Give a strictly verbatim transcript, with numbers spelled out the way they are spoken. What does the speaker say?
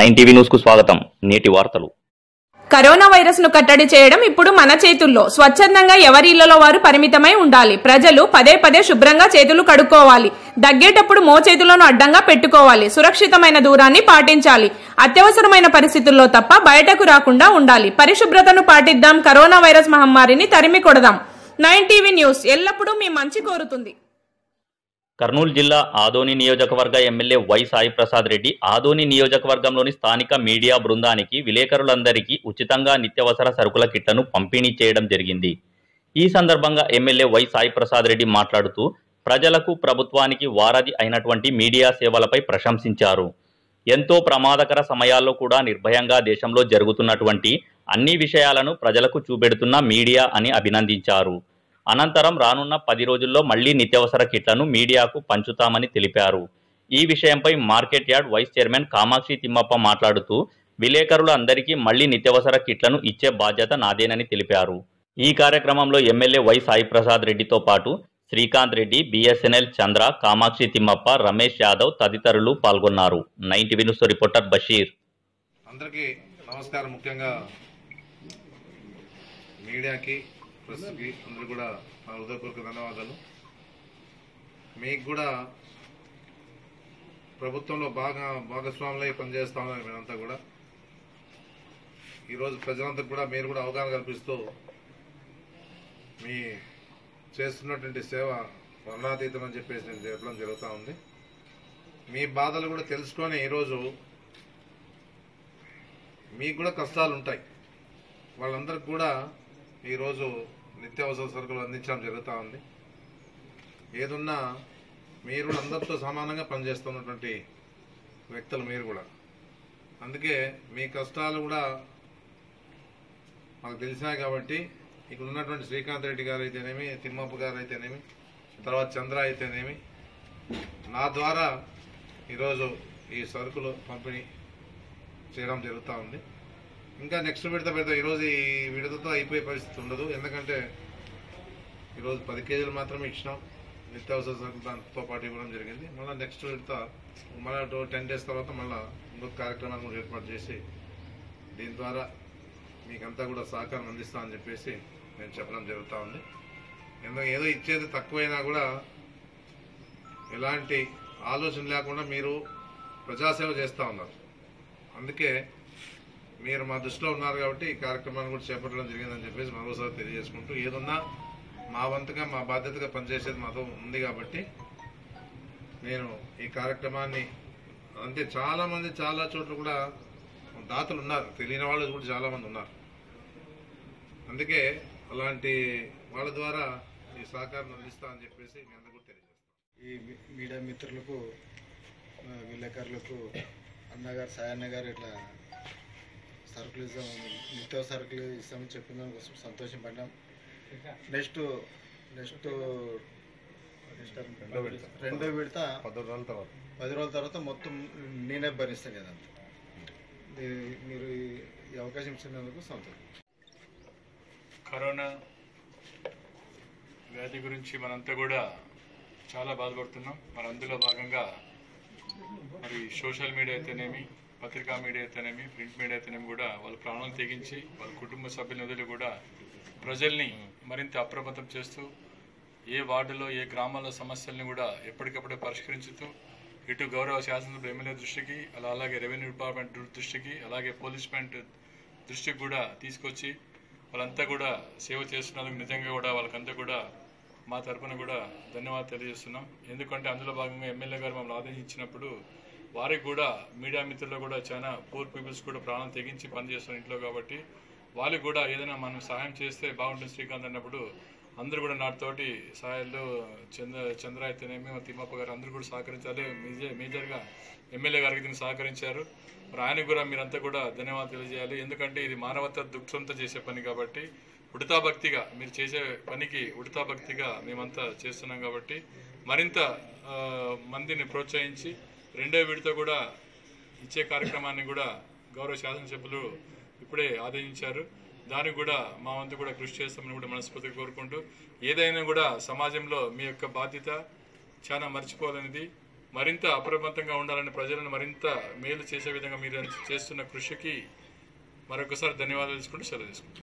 Nine TV news కు స్వాగతం. నేటి వార్తలు. కరోనా వైరస్ ను కట్టడి చేయడం ఇప్పుడు మన చేతుల్లో. స్వచ్ఛందంగా ఎవరి ఇళ్లలో వారు పరిమితమై ఉండాలి. ప్రజలు పదే పదే శుభ్రంగా చేతులు కడుక్కోవాలి. దగ్గేటప్పుడు మోచేతులను అడ్డంగా పెట్టుకోవాలి. సురక్షితమైన దూరాన్ని పాటించాలి. అత్యవసరమైన పరిస్థితుల్లో తప్ప బయటకు రాకుండా ఉండాలి. పరిశుభ్రతను పాటిద్దాం. కరోనా వైరస్ మహమ్మారిని తరిమి కొడదాం. నైన్ టీవీ న్యూస్ ఎల్లప్పుడూ మీ మంచి కోరుతుంది. కర్నూలు జిల్లా ఆదోని నియోజకవర్గ ఎమ్మెల్యే వై సాయి ప్రసాద్ రెడ్డి ఆదోని నియోజకవర్గంలోని స్థానిక మీడియా బృందానికి విలేకరులందరికీ ఉచితంగా నిత్యావసర సరుకుల కిట్లను పంపిణీ చేయడం జరిగింది. ఈ సందర్భంగా ఎమ్మెల్యే వై సాయి ప్రసాద్ రెడ్డి మాట్లాడుతూ ప్రజలకు ప్రభుత్వానికి వారధి అయినటువంటి మీడియా సేవలపై ప్రశంసించారు. ఎంతో ప్రమాదకర సమయాల్లో కూడా నిర్భయంగా దేశంలో జరుగుతున్నటువంటి అన్ని విషయాలను ప్రజలకు చూపెడుతున్న మీడియా అని అభినందించారు. అనంతరం రానున్న పది రోజుల్లో మళ్లీ నిత్యావసర కిట్లను మీడియాకు పంచుతామని తెలిపారు. ఈ విషయంపై market yard vice chairman Kamakshi Thimmappa మాట్లాడుతూ విలేకరులందరికీ మళ్లీ నిత్యావసర కిట్లను ఇచ్చే బాధ్యత నాదేనని తెలిపారు. ఈ కార్యక్రమంలో ఎమ్మెల్యే వై సాయి ప్రసాద్ రెడ్డితో పాటు శ్రీకాంత్ రెడ్డి, బిఎస్ఎన్ఎల్ చంద్ర, కామాక్షి తిమ్మప్ప, రమేష్ యాదవ్ తదితరులు పాల్గొన్నారు. Nine TV news reporter Basheer. అందరికీ నమస్కారం. ముఖ్యంగా మీడియాకి ప్రెస్కి అందరూ కూడా నా హృదయపూర్వక ధన్యవాదాలు. మీకు కూడా ప్రభుత్వంలో బాగా భాగస్వాములై పనిచేస్తా ఉన్నారు. మీరంతా కూడా ఈరోజు ప్రజలందరికీ కూడా మీరు కూడా అవగాహన కల్పిస్తూ మీ చేస్తున్నటువంటి సేవ వర్ణాతీతం అని చెప్పేసి నేను చెప్పడం జరుగుతూ ఉంది. మీ బాధలు కూడా తెలుసుకొని ఈరోజు మీకు కూడా కష్టాలు ఉంటాయి. వాళ్ళందరికీ కూడా ఈరోజు నిత్యావసర సరుకులు అందించడం జరుగుతూ ఉంది. ఏదున్నా మీరు అందరితో సమానంగా పనిచేస్తున్నటువంటి వ్యక్తులు మీరు కూడా. అందుకే మీ కష్టాలు కూడా మాకు తెలిసినాయి కాబట్టి ఇక్కడ ఉన్నటువంటి శ్రీకాంత్ రెడ్డి గారు అయితేనేమి, తిమ్మప్ప గారు అయితేనేమి, తర్వాత చంద్ర అయితేనేమి, నా ద్వారా ఈరోజు ఈ సరుకులు పంపిణీ చేయడం జరుగుతూ ఉంది. ఇంకా నెక్స్ట్ విడత పెడతాం. ఈరోజు ఈ విడతతో అయిపోయే పరిస్థితి ఉండదు. ఎందుకంటే ఈరోజు పది కేజీలు మాత్రమే ఇచ్చినాం. నిత్యావసర సరుకులు దాంతో పాటు ఇవ్వడం జరిగింది. మళ్ళీ నెక్స్ట్ విడత మళ్ళీ టెన్ డేస్ తర్వాత మళ్ళీ ఇంకొక కార్యక్రమాన్ని కూడా ఏర్పాటు చేసి దీని ద్వారా మీకంతా కూడా సహకారం అందిస్తామని చెప్పేసి నేను చెప్పడం జరుగుతూ ఉంది. ఎందుకంటే ఏదో ఇచ్చేది తక్కువైనా కూడా ఎలాంటి ఆలోచన లేకుండా మీరు ప్రజాసేవ చేస్తూ ఉన్నారు. అందుకే మీరు మా దృష్టిలో ఉన్నారు కాబట్టి ఈ కార్యక్రమాన్ని కూడా చేపట్టడం జరిగిందని చెప్పేసి మరోసారి తెలియజేసుకుంటూ, ఏదన్నా మా వంతుగా మా బాధ్యతగా పనిచేసేది మాతో ఉంది కాబట్టి నేను ఈ కార్యక్రమాన్ని అంటే చాలామంది చాలా చోట్ల కూడా దాతలు ఉన్నారు, తెలియని వాళ్ళు కూడా చాలామంది ఉన్నారు. అందుకే అలాంటి వాళ్ళ ద్వారా ఈ సహకారం అందిస్తామని చెప్పేసి మీ అందరూ కూడా తెలియజేస్తాం. ఈ మీడియా మిత్రులకు, విలేకరులకు అన్నగారు సాయన్న గారు ఇట్లా సరుకులు ఇస్తాం, నిత్యావసర సరుకులు ఇస్తామని చెప్పిన దానికోసం సంతోషపడ్డాం. నెక్స్ట్ నెక్స్ట్ రెండో విడత పది రోజుల తర్వాత పది రోజుల తర్వాత మొత్తం నేనే భరిస్తాను కదంతా. మీరు ఈ అవకాశం ఇచ్చినందుకు సంతోషం. కరోనా వ్యాధి గురించి మనంతా కూడా చాలా బాధపడుతున్నాం. మరి అందులో భాగంగా మరి సోషల్ మీడియా అయితేనేమి, పత్రికా మీడియా అయితేనేమి, ప్రింట్ మీడియా అయితేనేమి కూడా వాళ్ళ ప్రాణాలు తెగించి వాళ్ళ కుటుంబ సభ్యుల వదిలి కూడా ప్రజల్ని మరింత అప్రమత్తం చేస్తూ ఏ వార్డులో ఏ గ్రామాల్లో సమస్యల్ని కూడా ఎప్పటికప్పుడే పరిష్కరించుతూ ఇటు గౌరవ శాసనసభ ఎమ్మెల్యే దృష్టికి, అలా అలాగే రెవెన్యూ డిపార్ట్మెంట్ దృష్టికి, అలాగే పోలీస్ డిపార్ట్మెంట్ దృష్టికి కూడా తీసుకొచ్చి వాళ్ళంతా కూడా సేవ చేస్తున్నందుకు నిజంగా కూడా వాళ్ళకంతా కూడా మా తరఫున కూడా ధన్యవాదాలు తెలియజేస్తున్నాం. ఎందుకంటే అందులో భాగంగా ఎమ్మెల్యే గారు మమ్మల్ని ఆదేశించినప్పుడు వారికి కూడా మీడియా మిత్రులు కూడా చాలా పూర్ పీపుల్స్ కూడా ప్రాణం తెగించి పనిచేస్తున్న ఇంట్లో కాబట్టి వాళ్ళకి కూడా ఏదైనా మనం సహాయం చేస్తే బాగుంటుంది శ్రీకాంత్ అన్నప్పుడు అందరూ కూడా నాతోటి సహాయాలు చంద్ర చంద్ర అయితేనేమి, తిమ్మప్ప గారు అందరూ కూడా సహకరించాలి. మేజర్ మేజర్గా ఎమ్మెల్యే గారికి దీన్ని సహకరించారు. మరి ఆయనకు కూడా మీరంతా కూడా ధన్యవాదాలు తెలియజేయాలి. ఎందుకంటే ఇది మానవత దుఃఖంతో చేసే పని కాబట్టి ఉడతా భక్తిగా మీరు చేసే పనికి ఉడతా భక్తిగా మేమంతా చేస్తున్నాం కాబట్టి మరింత మందిని ప్రోత్సహించి రెండో విడత కూడా ఇచ్చే కార్యక్రమాన్ని కూడా గౌరవ శాసనసభ్యులు ఇప్పుడే ఆదేశించారు. దానికి కూడా మా వంతు కూడా కృషి చేస్తామని కూడా మనస్ఫూర్తిగా కోరుకుంటూ, ఏదైనా కూడా సమాజంలో మీ యొక్క బాధ్యత చాలా మర్చిపోవాలనేది మరింత అప్రమత్తంగా ఉండాలని, ప్రజలను మరింత మేలు చేసే విధంగా మీరు చేస్తున్న కృషికి మరొకసారి ధన్యవాదాలు తీసుకుంటూ సెలవు తీసుకుంటాం.